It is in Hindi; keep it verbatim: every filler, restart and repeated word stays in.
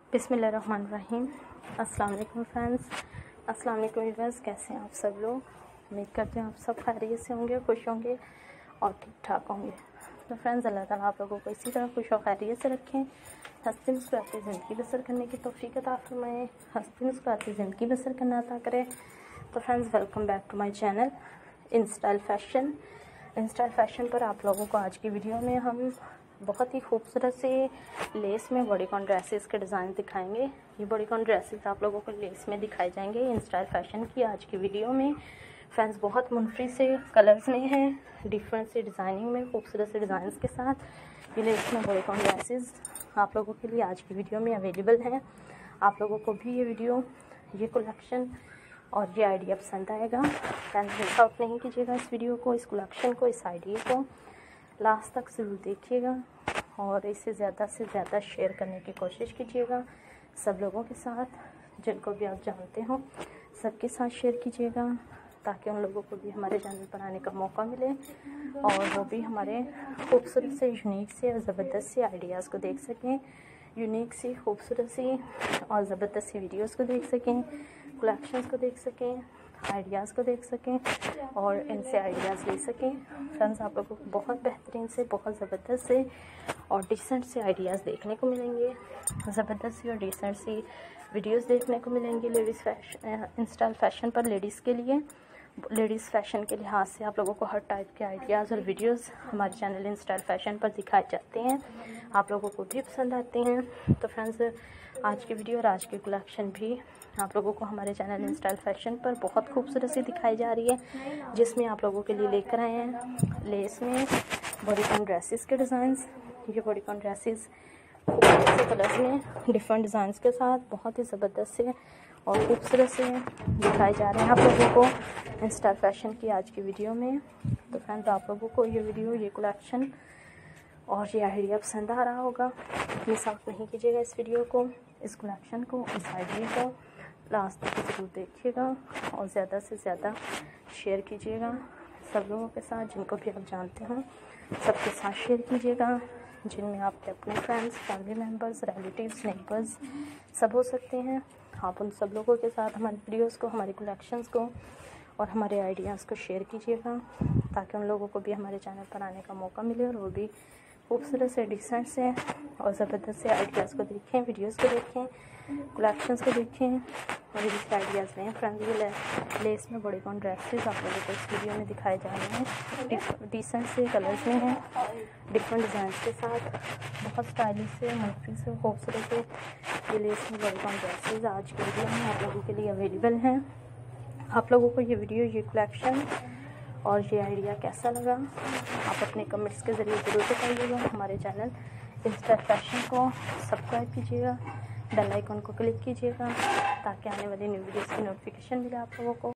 बिस्मिल्लाहिर्रहमानिर्रहीम। अस्सलाम वालेकुम फ्रेंड्स, अस्सलाम वालेकुम व्यूअर्स। कैसे हैं आप सब लोग? उम्मीद करते हैं आप सब खैरियत से होंगे, खुश होंगे और ठीक ठाक होंगे। तो फ्रेंड्स, अल्लाह ताला आप लोगों को इसी तरह खुश और खैरियत से रखें, हंसती मुस्कुराती ज़िंदगी बसर करने की तौफीक अता फरमाएं, हंसती मुस्कुराती ज़िंदगी बसर करना अता करें। तो friends, welcome back to my channel in style fashion. In style fashion पर आप लोगों को आज की वीडियो में हम बहुत ही खूबसूरत से लेस में बॉडीकॉन ड्रेसेस के डिज़ाइन दिखाएंगे। ये बॉडीकॉन ड्रेसेस आप लोगों को लेस में दिखाए जाएंगे इन स्टाइल फैशन की आज की वीडियो में। फ्रेंड्स, बहुत मुनफरिद से कलर्स में हैं, डिफरेंट से डिज़ाइनिंग में, खूबसूरत से डिज़ाइंस के साथ ये लेस में बॉडीकॉन ड्रेसेस आप लोगों के लिए आज की वीडियो में अवेलेबल हैं। आप लोगों को भी ये वीडियो, ये कलेक्शन और ये आइडिया पसंद आएगा। फ्रेंड्स, मिस आउट नहीं कीजिएगा इस वीडियो को, इस कलेक्शन को, इस आइडिया को लास्ट तक ज़रूर देखिएगा और इसे ज़्यादा से ज़्यादा शेयर करने की कोशिश कीजिएगा सब लोगों के साथ, जिनको भी आप जानते हो सबके साथ शेयर कीजिएगा, ताकि उन लोगों को भी हमारे चैनल पर आने का मौका मिले और वो भी हमारे खूबसूरत से, यूनिक से और ज़बरदस्त से आइडियाज़ को देख सकें, यूनिक सी, खूबसूरत सी और ज़बरदस्त सी वीडियोज़ को देख सकें, कलेक्शंस को देख सकें, आइडियाज़ को देख सकें और इनसे आइडियाज़ ले सकें। फ्रेंड्स, आप लोगों को बहुत बेहतरीन से, बहुत ज़बरदस्त से और डिसेंट से आइडियाज़ देखने को मिलेंगे, ज़बरदस्त सी और डिसेंट सी वीडियोस देखने को मिलेंगी ladies fashion, in style fashion पर लेडीज़ के लिए। लेडीज़ फैशन के लिहाज से आप लोगों को हर टाइप के आइडियाज़ और वीडियोस हमारे चैनल इन स्टाइल फैशन पर दिखाए जाते हैं, आप लोगों को भी पसंद आते हैं। तो फ्रेंड्स, आज की वीडियो और आज की कलेक्शन भी आप लोगों को हमारे चैनल इन स्टाइल फैशन पर बहुत खूबसूरत सी दिखाई जा रही है, जिसमें आप लोगों के लिए लेकर आए हैं लेस में बॉडीकॉन ड्रेसेस के डिज़ाइंस। ये बॉडीकॉन ड्रेसेस खूबसूरत से कलर्स में, डिफरेंट डिज़ाइंस के साथ बहुत ही ज़बरदस्त से और खूबसूरत से दिखाए जा रहे हैं आप लोगों को इन स्टाइल फैशन की आज की वीडियो में। तो फ्रेंड्स, आप लोगों को ये वीडियो, ये कलेक्शन और ये आइडिया पसंद आ रहा होगा। मिस आउट नहीं कीजिएगा इस वीडियो को, इस कलेक्शन को, इस आइडिया को लास्ट तक ज़रूर देखिएगा और ज़्यादा से ज़्यादा शेयर कीजिएगा सब लोगों के साथ, जिनको भी आप जानते हो सबके साथ शेयर कीजिएगा, जिनमें आपके अपने friends, family members, relatives, neighbours सब हो सकते हैं। आप उन सब लोगों के साथ हमारी वीडियोस को, हमारे कलेक्शंस को और हमारे आइडियाज़ को शेयर कीजिएगा, ताकि उन लोगों को भी हमारे चैनल पर आने का मौका मिले और वो भी खूबसूरत से, डिसेंट से और ज़बरदस्त से आइडियाज़ को देखें, वीडियोस को देखें, कलेक्शंस को देखें और इसके आइडियाज़ लें। फ्रेंड्स, ये लेस में बॉडीकॉन ड्रेसेस आप लोगों को इस वीडियो में दिखाए जा रहे हैं, डिसेंट से कलर्स में हैं, डिफरेंट डिज़ाइन के साथ, बहुत स्टाइलिश से, मुफ्ती से, खूबसूरत से ये लेस में बॉडीकॉन ड्रेसेस आज के वीडियो में आप लोगों के लिए अवेलेबल हैं। आप लोगों को ये वीडियो, ये कलेक्शन और ये आइडिया कैसा लगा, आप अपने कमेंट्स के ज़रिए ज़रूर बताइएगा। हमारे चैनल इन स्टाइल फैशन को सब्सक्राइब कीजिएगा, बेल आइकन को क्लिक कीजिएगा, ताकि आने वाली न्यू वीडियोस की नोटिफिकेशन मिले आप लोगों को।